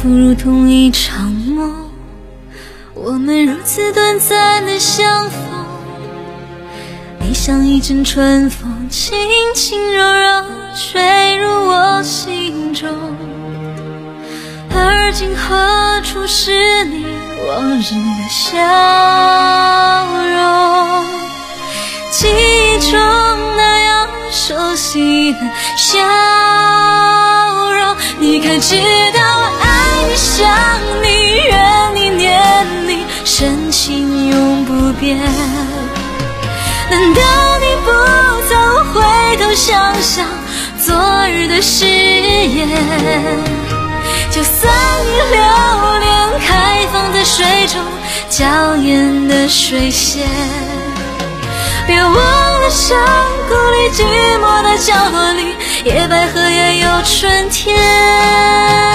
仿佛如同一场梦，我们如此短暂的相逢，你像一阵春风，轻轻柔柔吹入我心中。而今何处是你往日的笑容？记忆中那样熟悉的笑容，你可知道爱你想你怨你念你，深情永不变。难道你不曾回头想想昨日的誓言？就算你留恋开放在水中娇艳的水仙，别忘了山谷里寂寞的角落里，野百合也有春天。